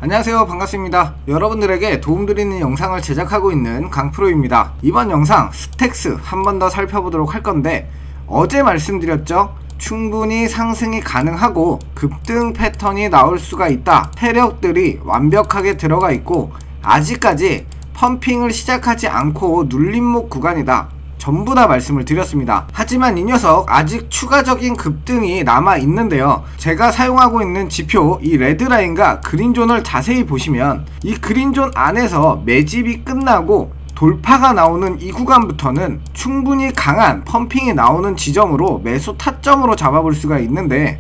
안녕하세요, 반갑습니다. 여러분들에게 도움드리는 영상을 제작하고 있는 강프로입니다. 이번 영상 스택스 한 번 더 살펴보도록 할 건데, 어제 말씀드렸죠? 충분히 상승이 가능하고 급등 패턴이 나올 수가 있다. 세력들이 완벽하게 들어가 있고 아직까지 펌핑을 시작하지 않고 눌림목 구간이다. 전부 다 말씀을 드렸습니다. 하지만 이 녀석 아직 추가적인 급등이 남아 있는데요, 제가 사용하고 있는 지표 이 레드라인과 그린존을 자세히 보시면 이 그린존 안에서 매집이 끝나고 돌파가 나오는 이 구간부터는 충분히 강한 펌핑이 나오는 지점으로 매수 타점으로 잡아볼 수가 있는데,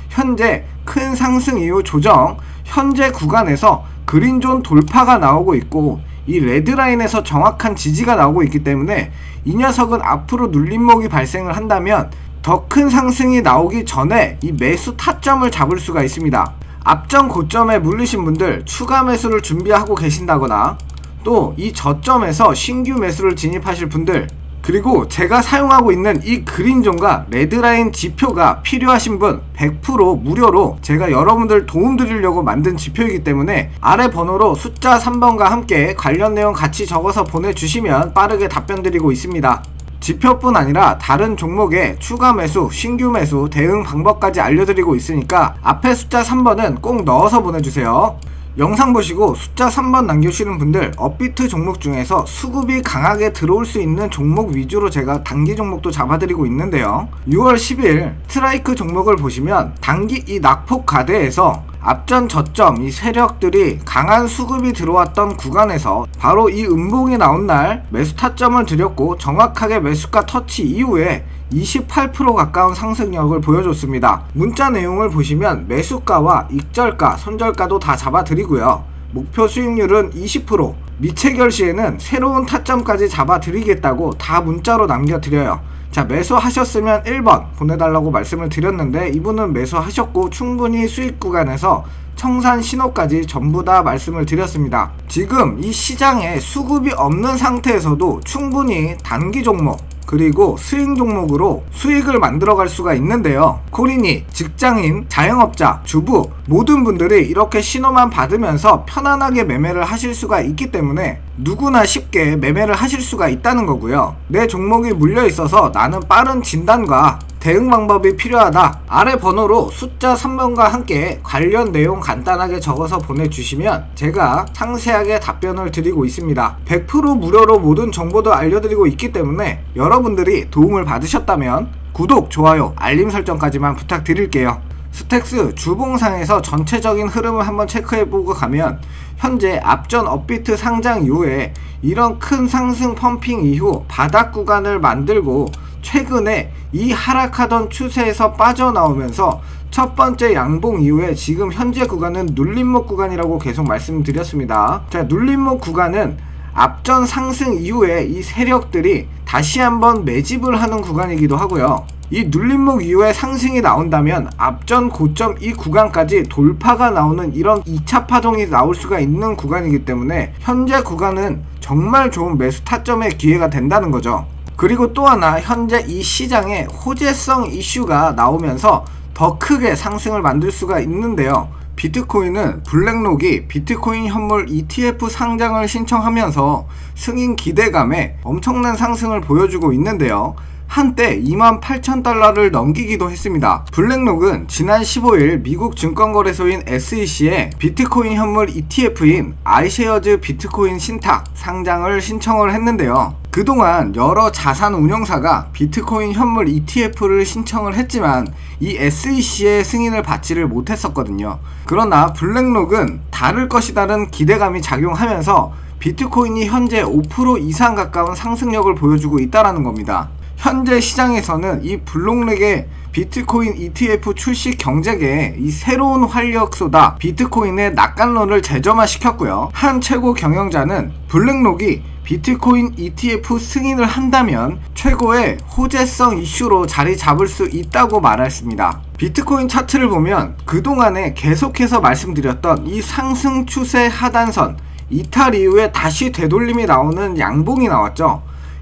현재 큰 상승 이후 조정 현재 구간에서 그린존 돌파가 나오고 있고 이 레드라인에서 정확한 지지가 나오고 있기 때문에 이 녀석은 앞으로 눌림목이 발생을 한다면 더 큰 상승이 나오기 전에 이 매수 타점을 잡을 수가 있습니다. 앞전 고점에 물리신 분들 추가 매수를 준비하고 계신다거나, 또 이 저점에서 신규 매수를 진입하실 분들, 그리고 제가 사용하고 있는 이 그린존과 레드라인 지표가 필요하신 분 100% 무료로 제가 여러분들 도움드리려고 만든 지표이기 때문에 아래 번호로 숫자 3번과 함께 관련 내용 같이 적어서 보내주시면 빠르게 답변 드리고 있습니다. 지표뿐 아니라 다른 종목의 추가 매수, 신규 매수, 대응 방법까지 알려드리고 있으니까 앞에 숫자 3번은 꼭 넣어서 보내주세요. 영상 보시고 숫자 3번 남겨주시는 분들, 업비트 종목 중에서 수급이 강하게 들어올 수 있는 종목 위주로 제가 단기 종목도 잡아드리고 있는데요, 6월 10일 스트라이크 종목을 보시면 단기 이 낙폭 가대에서 앞전 저점 이 세력들이 강한 수급이 들어왔던 구간에서 바로 이 음봉이 나온 날 매수 타점을 드렸고, 정확하게 매수가 터치 이후에 28% 가까운 상승력을 보여줬습니다. 문자 내용을 보시면 매수가와 익절가, 손절가도 다 잡아드리고요, 목표 수익률은 20%, 미체결 시에는 새로운 타점까지 잡아드리겠다고 다 문자로 남겨드려요. 자, 매수하셨으면 1번 보내달라고 말씀을 드렸는데 이분은 매수하셨고 충분히 수익 구간에서 청산 신호까지 전부 다 말씀을 드렸습니다. 지금 이 시장에 수급이 없는 상태에서도 충분히 단기 종목 그리고 스윙 종목으로 수익을 만들어갈 수가 있는데요, 코린이, 직장인, 자영업자, 주부 모든 분들이 이렇게 신호만 받으면서 편안하게 매매를 하실 수가 있기 때문에 누구나 쉽게 매매를 하실 수가 있다는 거고요. 내 종목이 물려 있어서 나는 빠른 진단과 대응 방법이 필요하다. 아래 번호로 숫자 3번과 함께 관련 내용 간단하게 적어서 보내주시면 제가 상세하게 답변을 드리고 있습니다. 100% 무료로 모든 정보도 알려드리고 있기 때문에 여러분들이 도움을 받으셨다면 구독, 좋아요, 알림 설정까지만 부탁드릴게요. 스택스 주봉상에서 전체적인 흐름을 한번 체크해보고 가면 현재 앞전 업비트 상장 이후에 이런 큰 상승 펌핑 이후 바닥 구간을 만들고 최근에 이 하락하던 추세에서 빠져나오면서 첫 번째 양봉 이후에 지금 현재 구간은 눌림목 구간이라고 계속 말씀드렸습니다. 자, 눌림목 구간은 앞전 상승 이후에 이 세력들이 다시 한번 매집을 하는 구간이기도 하고요, 이 눌림목 이후에 상승이 나온다면 앞전 고점 이 구간까지 돌파가 나오는 이런 2차 파동이 나올 수가 있는 구간이기 때문에 현재 구간은 정말 좋은 매수 타점의 기회가 된다는 거죠. 그리고 또 하나, 현재 이 시장에 호재성 이슈가 나오면서 더 크게 상승을 만들 수가 있는데요, 비트코인은 블랙록이 비트코인 현물 ETF 상장을 신청하면서 승인 기대감에 엄청난 상승을 보여주고 있는데요, 한때 28,000달러를 넘기기도 했습니다. 블랙록은 지난 15일 미국 증권거래소인 SEC에 비트코인 현물 ETF인 아이쉐어즈 비트코인 신탁 상장을 신청을 했는데요, 그동안 여러 자산 운용사가 비트코인 현물 ETF를 신청을 했지만 이 SEC의 승인을 받지를 못했었거든요. 그러나 블랙록은 다를 것이다는 기대감이 작용하면서 비트코인이 현재 5% 이상 가까운 상승력을 보여주고 있다는 겁니다. 현재 시장에서는 이 블록록의 비트코인 ETF 출시 경쟁에 이 새로운 활력소다 비트코인의 낙관론을 재점화시켰고요, 한 최고 경영자는 블랙록이 비트코인 ETF 승인을 한다면 최고의 호재성 이슈로 자리 잡을 수 있다고 말했습니다. 비트코인 차트를 보면 그동안에 계속해서 말씀드렸던 이 상승 추세 하단선 이탈 이후에 다시 되돌림이 나오는 양봉이 나왔죠.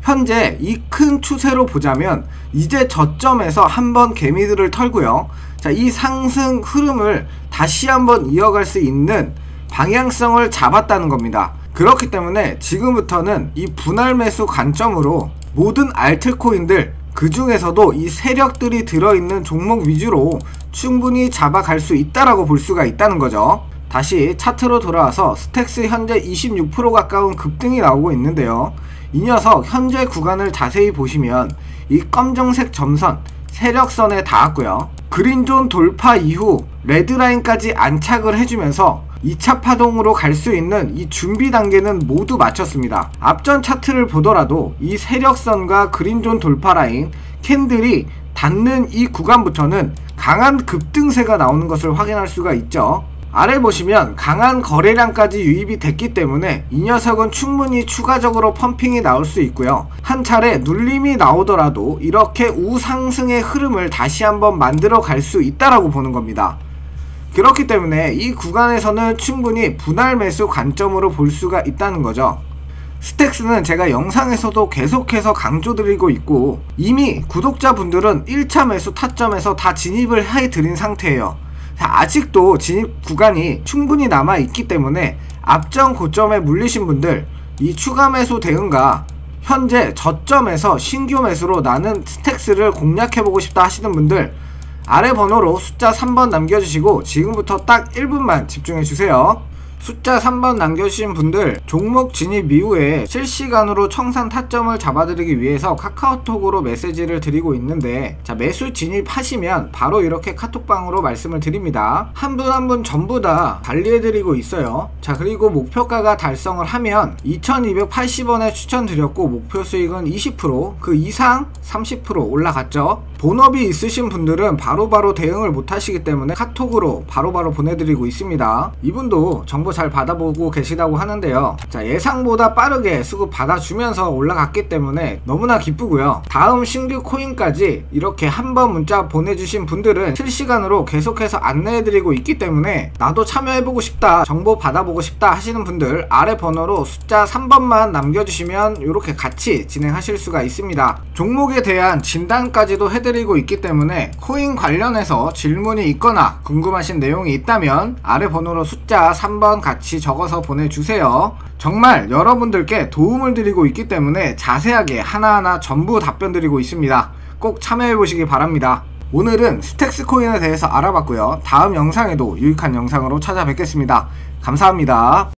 현재 이 큰 추세로 보자면 이제 저점에서 한번 개미들을 털고요, 자, 이 상승 흐름을 다시 한번 이어갈 수 있는 방향성을 잡았다는 겁니다. 그렇기 때문에 지금부터는 이 분할 매수 관점으로 모든 알트코인들, 그 중에서도 이 세력들이 들어있는 종목 위주로 충분히 잡아갈 수 있다라고 볼 수가 있다는 거죠. 다시 차트로 돌아와서 스택스 현재 26% 가까운 급등이 나오고 있는데요. 이 녀석 현재 구간을 자세히 보시면 이 검정색 점선 세력선에 닿았고요. 그린존 돌파 이후 레드라인까지 안착을 해주면서 2차 파동으로 갈 수 있는 이 준비 단계는 모두 마쳤습니다. 앞전 차트를 보더라도 이 세력선과 그린존 돌파 라인 캔들이 닿는 이 구간부터는 강한 급등세가 나오는 것을 확인할 수가 있죠. 아래 보시면 강한 거래량까지 유입이 됐기 때문에 이 녀석은 충분히 추가적으로 펌핑이 나올 수 있고요. 한 차례 눌림이 나오더라도 이렇게 우상승의 흐름을 다시 한번 만들어 갈 수 있다라고 보는 겁니다. 그렇기 때문에 이 구간에서는 충분히 분할 매수 관점으로 볼 수가 있다는 거죠. 스택스는 제가 영상에서도 계속해서 강조드리고 있고 이미 구독자분들은 1차 매수 타점에서 다 진입을 해드린 상태예요. 아직도 진입 구간이 충분히 남아있기 때문에 앞전 고점에 물리신 분들, 이 추가 매수 대응과 현재 저점에서 신규 매수로 나는 스택스를 공략해보고 싶다 하시는 분들, 아래 번호로 숫자 3번 남겨주시고 지금부터 딱 1분만 집중해주세요. 숫자 3번 남겨주신 분들, 종목 진입 이후에 실시간으로 청산 타점을 잡아드리기 위해서 카카오톡으로 메시지를 드리고 있는데, 자, 매수 진입하시면 바로 이렇게 카톡방으로 말씀을 드립니다. 한 분 한 분 전부 다 관리해드리고 있어요. 자, 그리고 목표가가 달성을 하면 2280원에 추천드렸고 목표 수익은 20%, 그 이상 30% 올라갔죠. 본업이 있으신 분들은 바로바로 대응을 못하시기 때문에 카톡으로 바로바로 보내드리고 있습니다. 이분도 정보 잘 받아보고 계시다고 하는데요. 자, 예상보다 빠르게 수급 받아주면서 올라갔기 때문에 너무나 기쁘고요. 다음 신규 코인까지 이렇게 한번 문자 보내주신 분들은 실시간으로 계속해서 안내해드리고 있기 때문에 나도 참여해보고 싶다, 정보 받아보고 싶다 하시는 분들 아래 번호로 숫자 3번만 남겨주시면 이렇게 같이 진행하실 수가 있습니다. 종목에 대한 진단까지도 해드리고 있기 때문에 코인 관련해서 질문이 있거나 궁금하신 내용이 있다면 아래 번호로 숫자 3번 같이 적어서 보내주세요. 정말 여러분들께 도움을 드리고 있기 때문에 자세하게 하나하나 전부 답변 드리고 있습니다. 꼭 참여해 보시기 바랍니다. 오늘은 스택스 코인에 대해서 알아봤고요. 다음 영상에도 유익한 영상으로 찾아뵙겠습니다. 감사합니다.